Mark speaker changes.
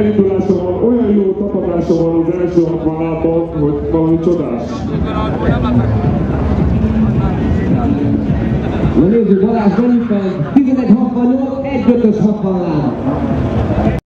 Speaker 1: elindulásom van, olyan jó tapadásom van az első 60-ában, hogy valami csodás.
Speaker 2: Na nézzük, Balázs Benifeld, 11.68, 1.5-ös 60 láb.